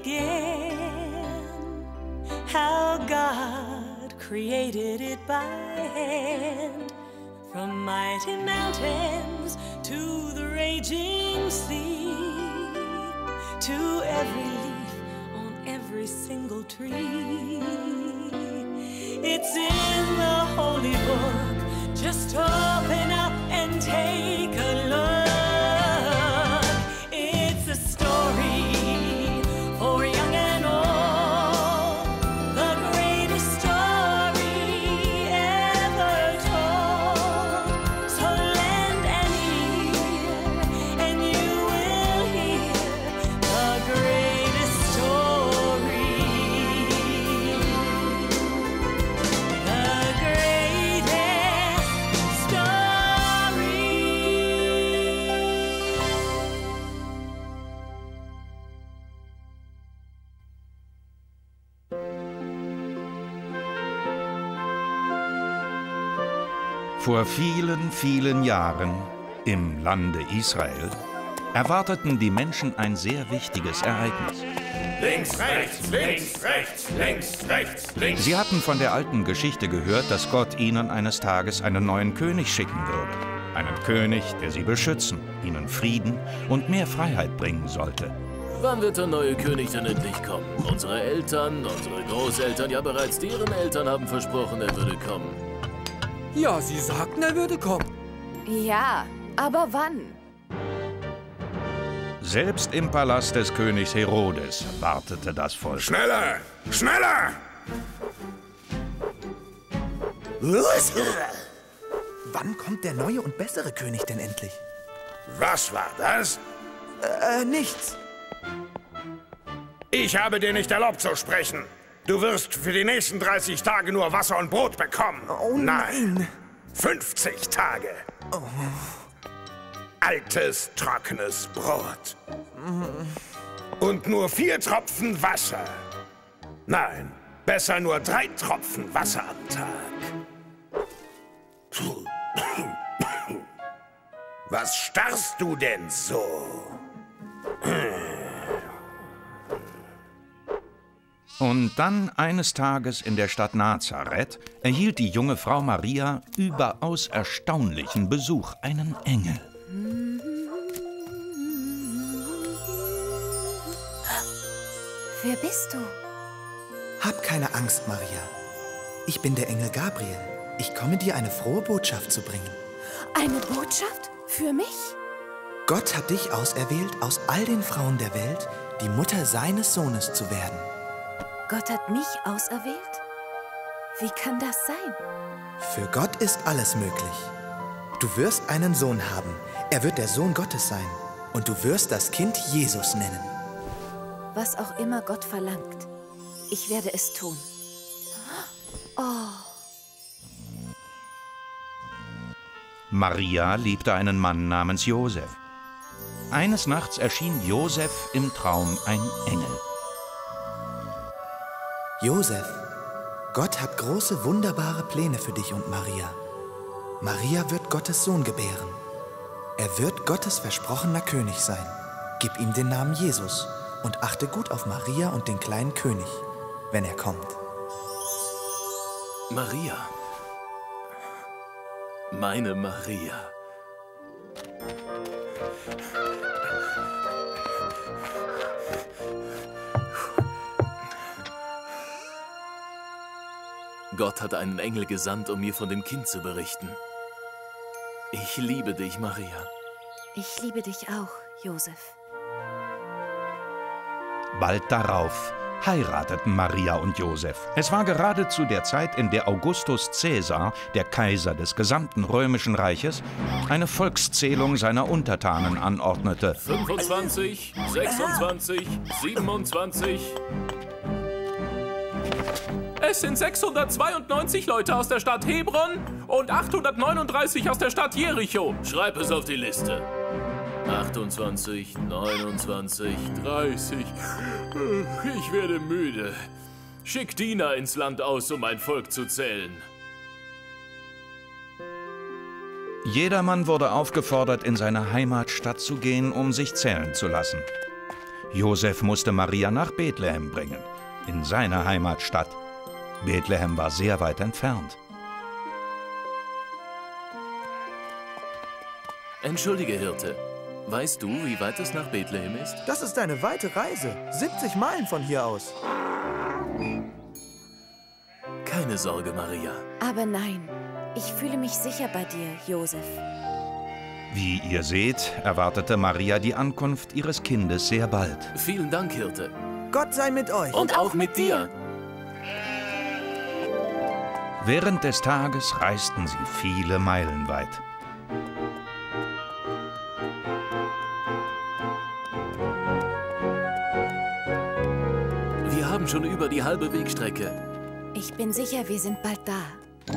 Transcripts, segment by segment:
began, how God created it by hand. From mighty mountains to the raging sea, to every leaf on every single tree. It's in the holy book, just open up and take a look. It's a story for young and old, the greatest story ever told. So lend an ear and you will hear the greatest story. The greatest story. Vor vielen, vielen Jahren im Lande Israel erwarteten die Menschen ein sehr wichtiges Ereignis. Links, rechts, links, rechts, links, rechts, links. Sie hatten von der alten Geschichte gehört, dass Gott ihnen eines Tages einen neuen König schicken würde. Einen König, der sie beschützen, ihnen Frieden und mehr Freiheit bringen sollte. Wann wird der neue König denn endlich kommen? Unsere Eltern, unsere Großeltern, ja bereits deren Eltern haben versprochen, er würde kommen. Ja, sie sagten, er würde kommen. Ja, aber wann? Selbst im Palast des Königs Herodes wartete das Volk. Schneller, schneller! Wann kommt der neue und bessere König denn endlich? Was war das? Nichts. Ich habe dir nicht erlaubt zu sprechen. Du wirst für die nächsten 30 Tage nur Wasser und Brot bekommen. Oh nein. 50 Tage. Oh. Altes, trockenes Brot. Und nur 4 Tropfen Wasser. Nein, besser nur 3 Tropfen Wasser am Tag. Was starrst du denn so? Und dann eines Tages in der Stadt Nazareth erhielt die junge Frau Maria überaus erstaunlichen Besuch, einen Engel. Wer bist du? Hab keine Angst, Maria. Ich bin der Engel Gabriel. Ich komme dir eine frohe Botschaft zu bringen. Eine Botschaft? Für mich? Gott hat dich auserwählt, aus all den Frauen der Welt die Mutter seines Sohnes zu werden. Gott hat mich auserwählt? Wie kann das sein? Für Gott ist alles möglich. Du wirst einen Sohn haben. Er wird der Sohn Gottes sein. Und du wirst das Kind Jesus nennen. Was auch immer Gott verlangt, ich werde es tun. Oh. Maria liebte einen Mann namens Josef. Eines Nachts erschien Josef im Traum ein Engel. Josef, Gott hat große, wunderbare Pläne für dich und Maria. Maria wird Gottes Sohn gebären. Er wird Gottes versprochener König sein. Gib ihm den Namen Jesus und achte gut auf Maria und den kleinen König, wenn er kommt. Maria. Meine Maria. Gott hat einen Engel gesandt, um mir von dem Kind zu berichten. Ich liebe dich, Maria. Ich liebe dich auch, Josef. Bald darauf heirateten Maria und Josef. Es war gerade zu der Zeit, in der Augustus Caesar, der Kaiser des gesamten Römischen Reiches, eine Volkszählung seiner Untertanen anordnete. 25, 26, 27... Es sind 692 Leute aus der Stadt Hebron und 839 aus der Stadt Jericho. Schreib es auf die Liste. 28, 29, 30. Ich werde müde. Schick Diener ins Land aus, um mein Volk zu zählen. Jedermann wurde aufgefordert, in seine Heimatstadt zu gehen, um sich zählen zu lassen. Josef musste Maria nach Bethlehem bringen, in seine Heimatstadt. Bethlehem war sehr weit entfernt. Entschuldige, Hirte. Weißt du, wie weit es nach Bethlehem ist? Das ist eine weite Reise. 70 Meilen von hier aus. Keine Sorge, Maria. Aber nein, ich fühle mich sicher bei dir, Josef. Wie ihr seht, erwartete Maria die Ankunft ihres Kindes sehr bald. Vielen Dank, Hirte. Gott sei mit euch. Und auch mit dir. Während des Tages reisten sie viele Meilen weit. Wir haben schon über die halbe Wegstrecke. Ich bin sicher, wir sind bald da.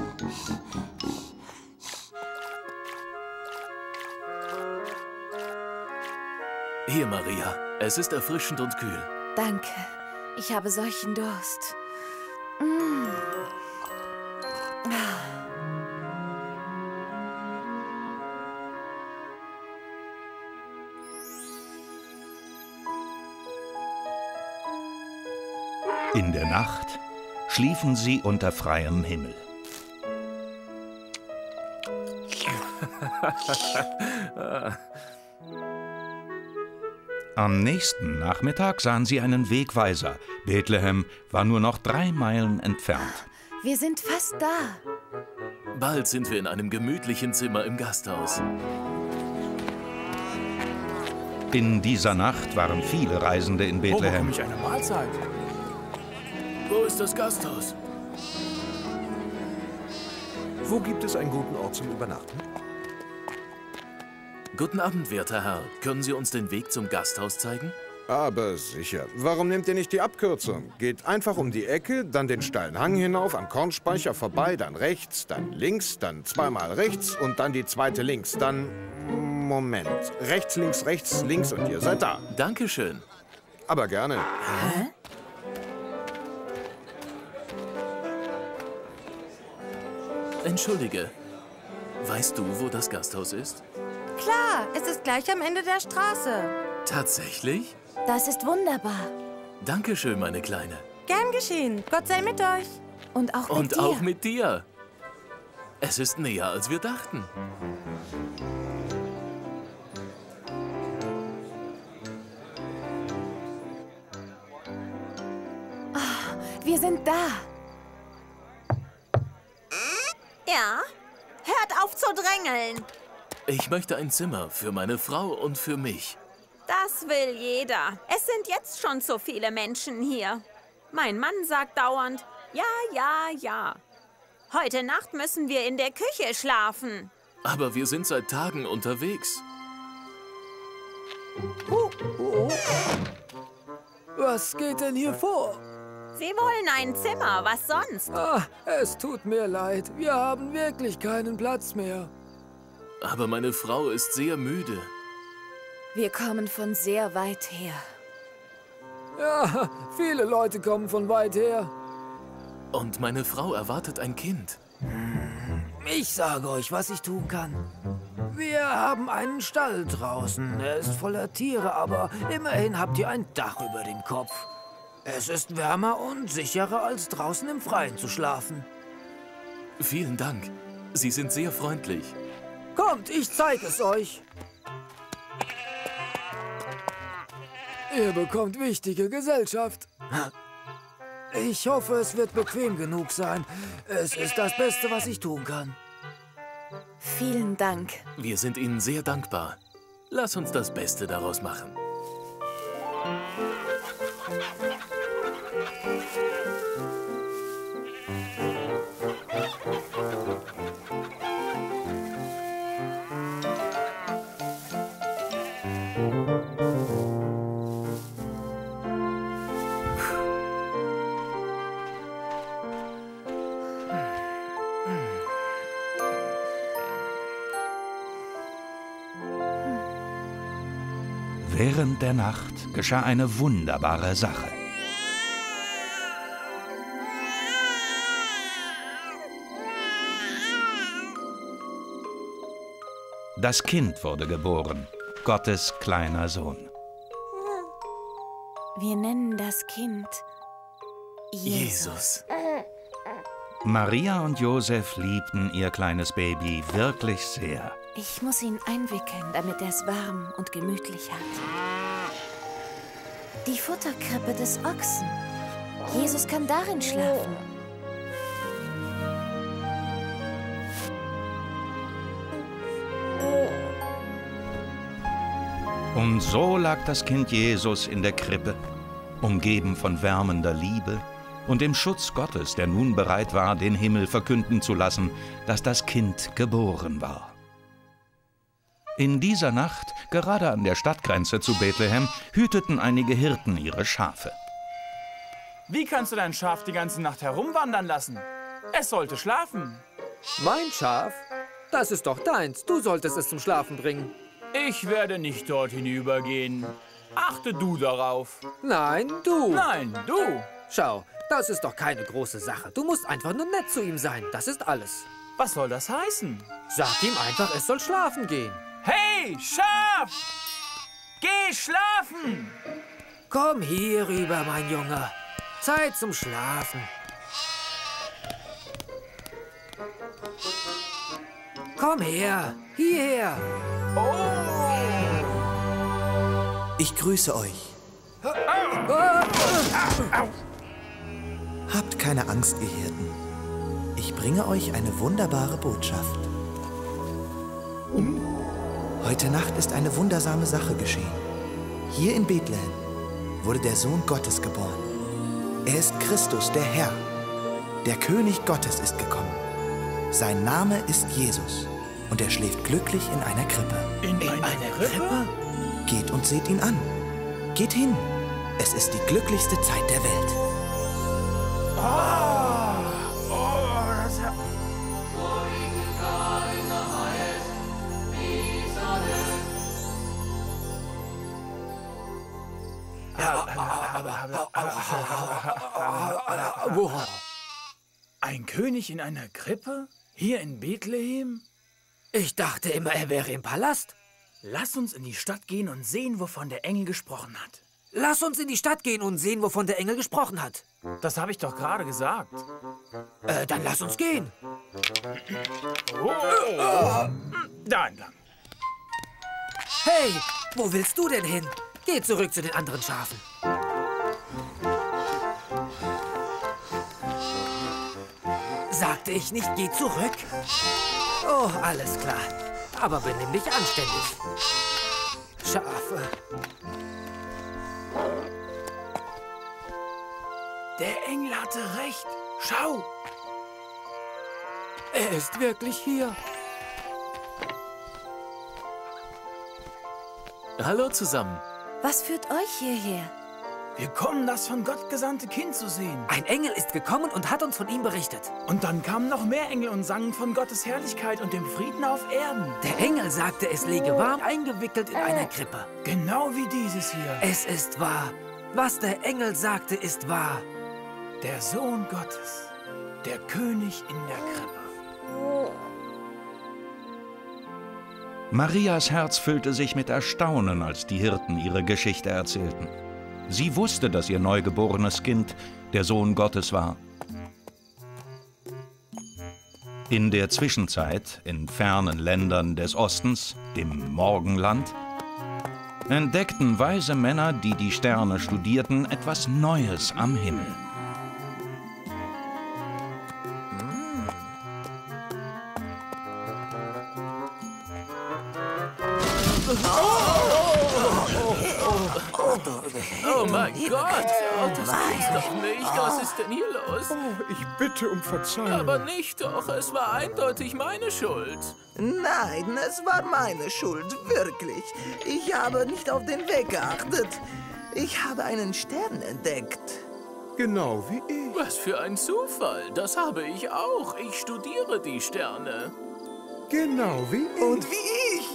Hier, Maria. Es ist erfrischend und kühl. Danke. Ich habe solchen Durst. In der Nacht schliefen sie unter freiem Himmel. Am nächsten Nachmittag sahen sie einen Wegweiser. Bethlehem war nur noch 3 Meilen entfernt. Wir sind fast da. Bald sind wir in einem gemütlichen Zimmer im Gasthaus. In dieser Nacht waren viele Reisende in Bethlehem. eine Mahlzeit? Wo ist das Gasthaus? Wo gibt es einen guten Ort zum Übernachten? Guten Abend, werter Herr. Können Sie uns den Weg zum Gasthaus zeigen? Aber sicher. Warum nehmt ihr nicht die Abkürzung? Geht einfach um die Ecke, dann den steilen Hang hinauf, am Kornspeicher vorbei, dann rechts, dann links, dann zweimal rechts und dann die zweite links. Dann... Moment. Rechts, links und ihr seid da. Dankeschön. Aber gerne. Entschuldige. Weißt du, wo das Gasthaus ist? Klar, es ist gleich am Ende der Straße. Tatsächlich? Das ist wunderbar. Dankeschön, meine Kleine. Gern geschehen. Gott sei mit euch. Und auch mit Und dir. auch mit dir. Es ist näher, als wir dachten. Wir sind da. Ja? Hört auf zu drängeln. Ich möchte ein Zimmer für meine Frau und für mich. Das will jeder. Es sind jetzt schon so viele Menschen hier. Mein Mann sagt dauernd, ja, ja, ja. Heute Nacht müssen wir in der Küche schlafen. Aber wir sind seit Tagen unterwegs. Was geht denn hier vor? Sie wollen ein Zimmer, was sonst? Ah, es tut mir leid. Wir haben wirklich keinen Platz mehr. Aber meine Frau ist sehr müde. Wir kommen von sehr weit her. Ja, viele Leute kommen von weit her. Und meine Frau erwartet ein Kind. Ich sage euch, was ich tun kann. Wir haben einen Stall draußen. Er ist voller Tiere, aber immerhin habt ihr ein Dach über dem Kopf. Es ist wärmer und sicherer, als draußen im Freien zu schlafen. Vielen Dank. Sie sind sehr freundlich. Kommt, ich zeige es euch. Ihr bekommt wichtige Gesellschaft. Ich hoffe, es wird bequem genug sein. Es ist das Beste, was ich tun kann. Vielen Dank. Wir sind Ihnen sehr dankbar. Lass uns das Beste daraus machen. Während der Nacht geschah eine wunderbare Sache. Das Kind wurde geboren, Gottes kleiner Sohn. Wir nennen das Kind Jesus. Maria und Josef liebten ihr kleines Baby wirklich sehr. Ich muss ihn einwickeln, damit er es warm und gemütlich hat. Die Futterkrippe des Ochsen. Jesus kann darin schlafen. Und so lag das Kind Jesus in der Krippe, umgeben von wärmender Liebe und dem Schutz Gottes, der nun bereit war, den Himmel verkünden zu lassen, dass das Kind geboren war. In dieser Nacht, gerade an der Stadtgrenze zu Bethlehem, hüteten einige Hirten ihre Schafe. Wie kannst du dein Schaf die ganze Nacht herumwandern lassen? Es sollte schlafen. Mein Schaf? Das ist doch deins. Du solltest es zum Schlafen bringen. Ich werde nicht dort hinübergehen. Achte du darauf. Nein, du. Nein, du. Schau, das ist doch keine große Sache. Du musst einfach nur nett zu ihm sein. Das ist alles. Was soll das heißen? Sag ihm einfach, es soll schlafen gehen. Hey, Schaf! Geh schlafen! Komm hier rüber, mein Junge. Zeit zum Schlafen. Komm her, hierher. Ich grüße euch. Habt keine Angst, ihr Hirten. Ich bringe euch eine wunderbare Botschaft. Heute Nacht ist eine wundersame Sache geschehen. Hier in Bethlehem wurde der Sohn Gottes geboren. Er ist Christus, der Herr. Der König Gottes ist gekommen. Sein Name ist Jesus und er schläft glücklich in einer Krippe. In einer Krippe? Geht und seht ihn an. Geht hin. Es ist die glücklichste Zeit der Welt. Ein König in einer Krippe? Hier in Bethlehem? Ich dachte immer, er wäre im Palast. Lass uns in die Stadt gehen und sehen, wovon der Engel gesprochen hat. Lass uns in die Stadt gehen und sehen, wovon der Engel gesprochen hat. Das habe ich doch gerade gesagt. Dann lass uns gehen. Da entlang. Hey, wo willst du denn hin? Geh zurück zu den anderen Schafen. Sagte ich nicht, geh zurück? Oh, alles klar. Aber benimm dich anständig. Schafe. Der Engel hatte recht. Schau. Er ist wirklich hier. Hallo zusammen. Was führt euch hierher? Wir kommen, das von Gott gesandte Kind zu sehen. Ein Engel ist gekommen und hat uns von ihm berichtet. Und dann kamen noch mehr Engel und sangen von Gottes Herrlichkeit und dem Frieden auf Erden. Der Engel sagte, es liege warm eingewickelt in einer Krippe. Genau wie dieses hier. Es ist wahr. Was der Engel sagte, ist wahr. Der Sohn Gottes, der König in der Krippe. Marias Herz füllte sich mit Erstaunen, als die Hirten ihre Geschichte erzählten. Sie wusste, dass ihr neugeborenes Kind der Sohn Gottes war. In der Zwischenzeit, in fernen Ländern des Ostens, dem Morgenland, entdeckten weise Männer, die die Sterne studierten, etwas Neues am Himmel. Oh mein Gott! Oh, das gibt's doch nicht. Was ist denn hier los? Ich bitte um Verzeihung. Aber nicht doch. Es war eindeutig meine Schuld. Nein, es war meine Schuld, wirklich. Ich habe nicht auf den Weg geachtet. Ich habe einen Stern entdeckt. Genau wie ich. Was für ein Zufall. Das habe ich auch. Ich studiere die Sterne. Genau wie ich. Und wie ich.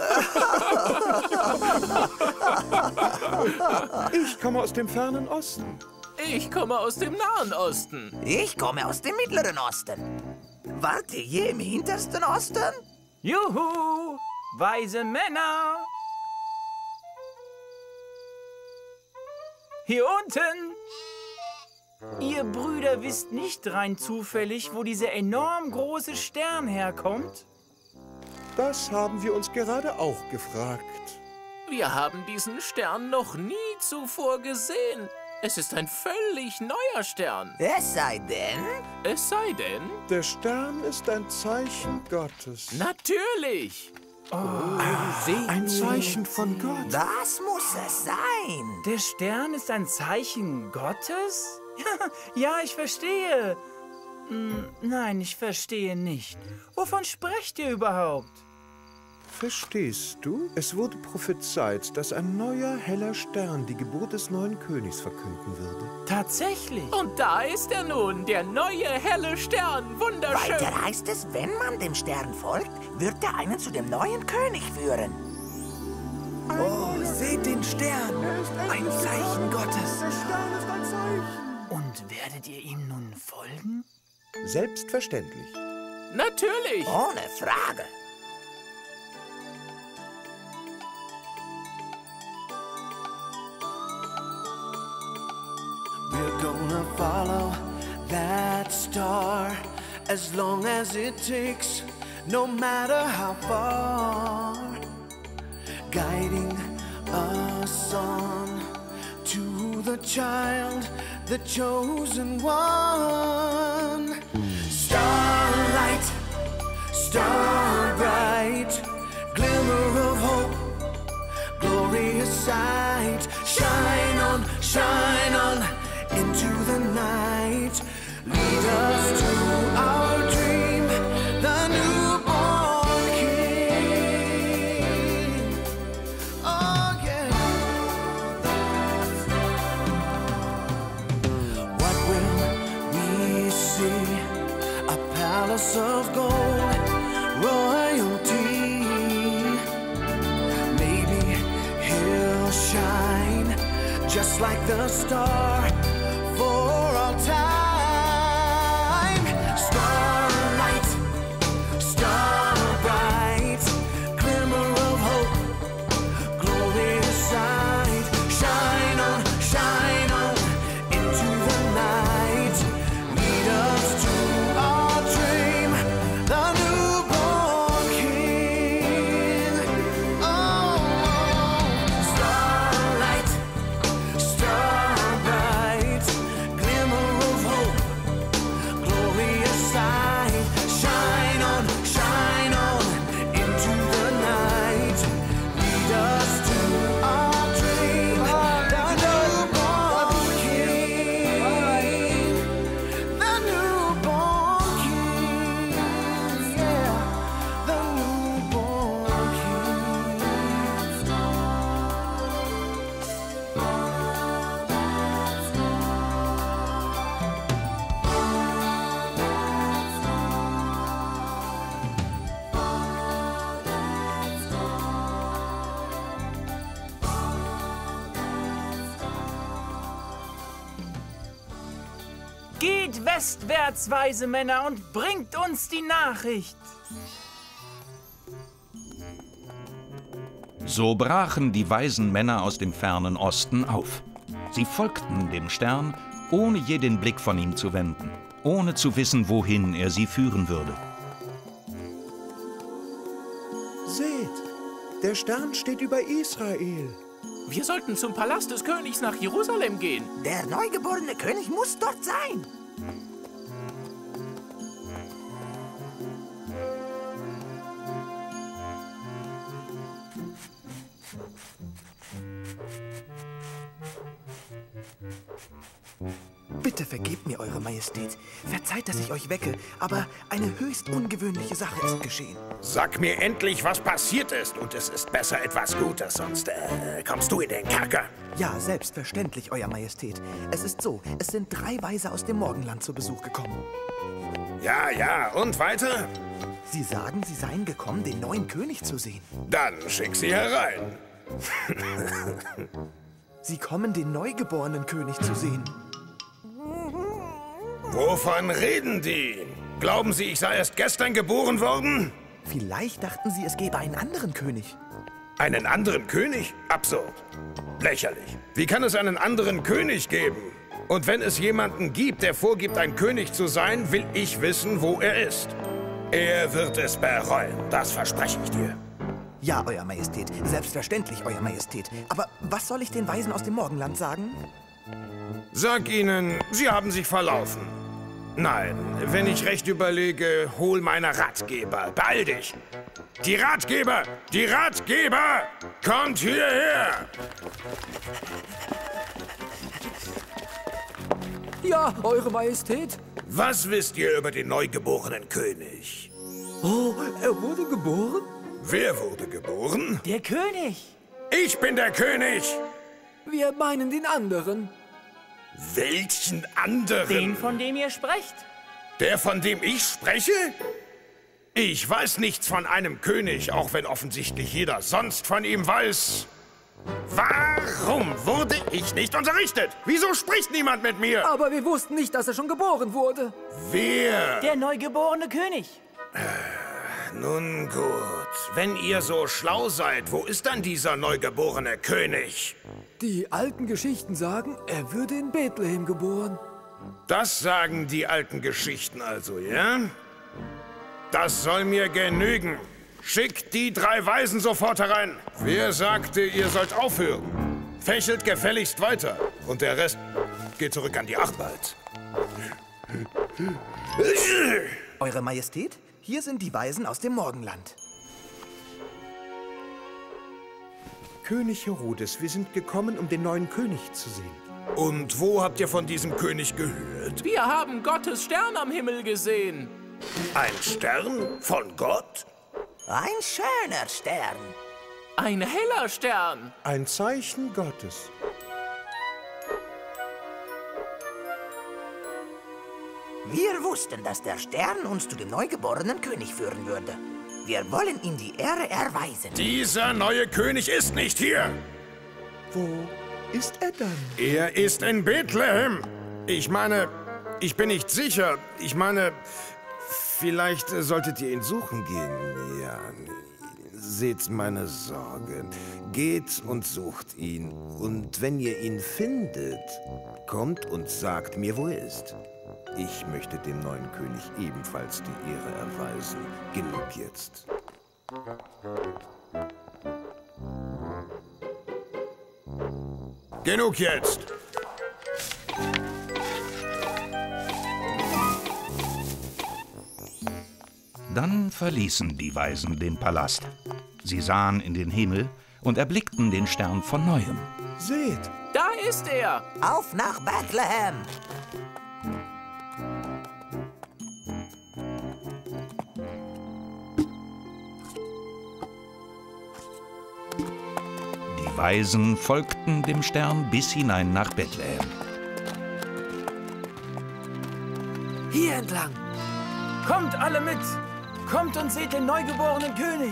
Ich komme aus dem fernen Osten. Ich komme aus dem Nahen Osten. Ich komme aus dem Mittleren Osten. Wart ihr je im hintersten Osten? Juhu! Weise Männer! Hier unten! Ihr Brüder wisst nicht rein zufällig, wo dieser enorm große Stern herkommt? Das haben wir uns gerade auch gefragt. Wir haben diesen Stern noch nie zuvor gesehen. Es ist ein völlig neuer Stern. Es sei denn... Es sei denn... Der Stern ist ein Zeichen Gottes. Natürlich! Ein Zeichen von Gott. Das muss es sein. Der Stern ist ein Zeichen Gottes? Ja, ich verstehe. Nein, ich verstehe nicht. Wovon sprecht ihr überhaupt? Verstehst du? Es wurde prophezeit, dass ein neuer, heller Stern die Geburt des neuen Königs verkünden würde. Tatsächlich? Und da ist er nun, der neue, helle Stern. Wunderschön. Weiter heißt es, wenn man dem Stern folgt, wird er einen zu dem neuen König führen. Oh, seht den Stern. Ein Zeichen Gottes. Der Stern ist ein Zeichen. Und werdet ihr ihm nun folgen? Selbstverständlich. Natürlich. Ohne Frage. We're gonna follow that star as long as it takes, no matter how far, guiding us on to the child, the chosen one. Starlight, star bright, glimmer of hope, glorious sight. Shine on into the night. Lead us to our dream, the newborn King. Oh yeah. What will we see? A palace of gold, royalty. Maybe he'll shine just like the star for all time. Starlight, star bright, glimmer of hope, glorious sight. Shine on into the night. Lead us to our dream, the newborn King. Oh, starlight, star bright, glimmer of hope, glorious sight. Shine on into the night. Lead us to our dream, the newborn King. The newborn King, yeah, the newborn Geht westwärts, weise Männer, und bringt uns die Nachricht. So brachen die weisen Männer aus dem fernen Osten auf. Sie folgten dem Stern, ohne je den Blick von ihm zu wenden, ohne zu wissen, wohin er sie führen würde. Seht, der Stern steht über Israel. Wir sollten zum Palast des Königs nach Jerusalem gehen. Der neugeborene König muss dort sein. Bitte vergebt mir, Eure Majestät. Verzeiht, dass ich euch wecke, aber eine höchst ungewöhnliche Sache ist geschehen. Sag mir endlich, was passiert ist. Und es ist besser etwas Gutes, sonst kommst du in den Kerker. Ja, selbstverständlich, Euer Majestät. Es ist so, es sind 3 Weise aus dem Morgenland zu Besuch gekommen. Ja, und weiter? Sie sagen, sie seien gekommen, den neuen König zu sehen. Dann schick sie herein. Sie kommen, den neugeborenen König zu sehen. Wovon reden die? Glauben Sie, ich sei erst gestern geboren worden? Vielleicht dachten sie, es gäbe einen anderen König. Einen anderen König? Absurd. Lächerlich. Wie kann es einen anderen König geben? Und wenn es jemanden gibt, der vorgibt, ein König zu sein, will ich wissen, wo er ist. Er wird es bereuen, das verspreche ich dir. Ja, Euer Majestät. Selbstverständlich, Euer Majestät. Aber was soll ich den Weisen aus dem Morgenland sagen? Sag ihnen, sie haben sich verlaufen. Nein, wenn ich recht überlege, hol meine Ratgeber. Beeil dich! Die Ratgeber! Die Ratgeber! Kommt hierher! Ja, Eure Majestät. Was wisst ihr über den neugeborenen König? Oh, er wurde geboren? Wer wurde geboren? Der König. Ich bin der König! Wir meinen den anderen. Welchen anderen? Den, von dem ihr sprecht. Der, von dem ich spreche? Ich weiß nichts von einem König, auch wenn offensichtlich jeder sonst von ihm weiß. Warum wurde ich nicht unterrichtet? Wieso spricht niemand mit mir? Aber wir wussten nicht, dass er schon geboren wurde. Wer? Der neugeborene König. Nun gut, wenn ihr so schlau seid, wo ist dann dieser neugeborene König? Die alten Geschichten sagen, er würde in Bethlehem geboren. Das sagen die alten Geschichten also, ja? Das soll mir genügen. Schickt die 3 Weisen sofort herein. Wer sagte, ihr sollt aufhören? Fächelt gefälligst weiter. Und der Rest geht zurück an die Arbeit. Eure Majestät, hier sind die Weisen aus dem Morgenland. König Herodes, wir sind gekommen, um den neuen König zu sehen. Und wo habt ihr von diesem König gehört? Wir haben Gottes Stern am Himmel gesehen. Ein Stern von Gott? Ein schöner Stern. Ein heller Stern. Ein Zeichen Gottes. Wir wussten, dass der Stern uns zu dem neugeborenen König führen würde. Wir wollen ihm die Ehre erweisen. Dieser neue König ist nicht hier. Wo ist er dann? Er ist in Bethlehem. Ich meine, ich bin nicht sicher. Ich meine, vielleicht solltet ihr ihn suchen gehen. Ja, seht meine Sorge. Geht und sucht ihn. Und wenn ihr ihn findet, kommt und sagt mir, wo er ist. Ich möchte dem neuen König ebenfalls die Ehre erweisen. Genug jetzt. Genug jetzt! Dann verließen die Weisen den Palast. Sie sahen in den Himmel und erblickten den Stern von Neuem. Seht! Da ist er! Auf nach Bethlehem! Die Weisen folgten dem Stern bis hinein nach Bethlehem. Hier entlang. Kommt alle mit. Kommt und seht den neugeborenen König.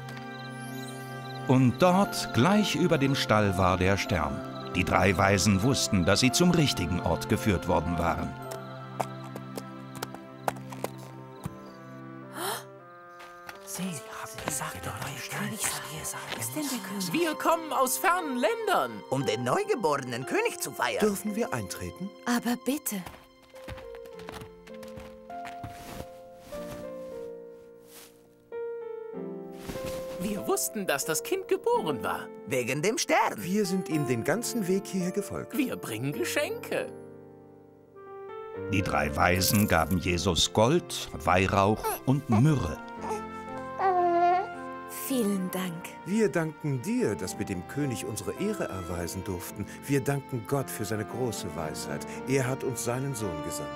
Und dort, gleich über dem Stall, war der Stern. Die 3 Weisen wussten, dass sie zum richtigen Ort geführt worden waren. Wir kommen aus fernen Ländern. Um den neugeborenen König zu feiern. Dürfen wir eintreten? Aber bitte. Wir wussten, dass das Kind geboren war. Wegen dem Stern. Wir sind ihm den ganzen Weg hierher gefolgt. Wir bringen Geschenke. Die 3 Weisen gaben Jesus Gold, Weihrauch und Myrrhe. Vielen Dank. Wir danken dir, dass wir dem König unsere Ehre erweisen durften. Wir danken Gott für seine große Weisheit. Er hat uns seinen Sohn gesandt.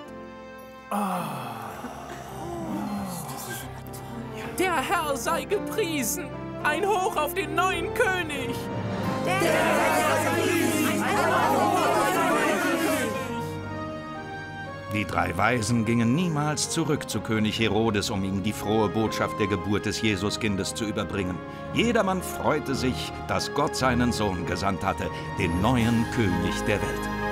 Der Herr sei gepriesen. Ein Hoch auf den neuen König. Die 3 Weisen gingen niemals zurück zu König Herodes, um ihm die frohe Botschaft der Geburt des Jesuskindes zu überbringen. Jedermann freute sich, dass Gott seinen Sohn gesandt hatte, den neuen König der Welt.